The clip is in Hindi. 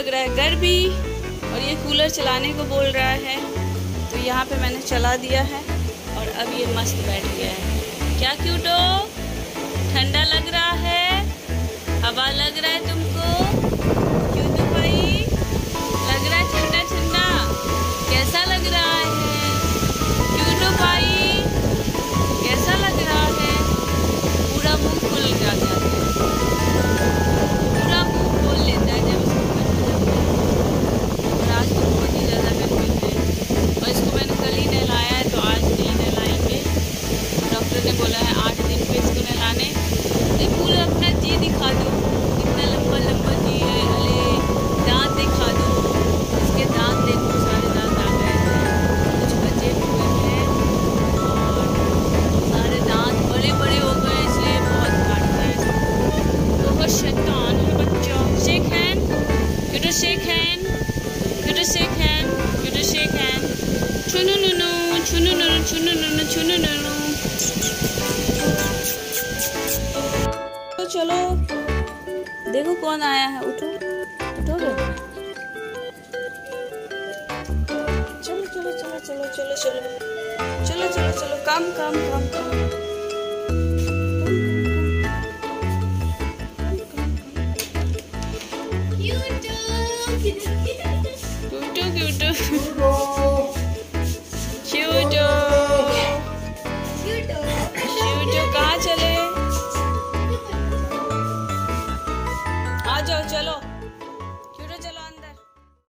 लग रहा है गर्मी और ये कूलर चलाने को बोल रहा है, तो यहाँ पे मैंने चला दिया है और अब ये मस्त बैठ गया है। क्या क्यूटो, ठंडा लग रहा है, हवा लग रहा है तुमको? क्यूटो भाई लग रहा है ठंडा ठंडा, कैसा लग रहा है क्यूटो भाई, कैसा लग रहा है? पूरा मुंह खुल जाता है, पूरा मुंह खोल लेता है जब उसको। और आज तो बहुत ही ज़्यादा गर्मी है और इसको मैंने कल ही नहलाया है, तो आज नहीं नहलाएंगे। डॉक्टर ने बोला है 8 दिन पे इसको नहलाने। ये पूरा अपना जी दिखा दो, कितना लंबा लंबा जी है। अरे दांत दिखा दो, इसके दांत देखो, सारे दांत आ गए हैं, कुछ बचे हुए हैं और सारे दांत बड़े बड़े हो गए, इसलिए बहुत काटता है इसको। बहुत शैतान है बच्चा। शेक हैंड क्यूटो, शेक हैंड क्यूटो, शेक हैंड क्यूटो, शेक हैंड। चुनु नुनु, चुनु नुनु, चुनु नुनु, चुनु नुनु। तो चलो देखो कौन आया है, उठो उठोगे? चलो चलो चलो चलो चलो चलो चलो चलो चलो, काम काम काम काम।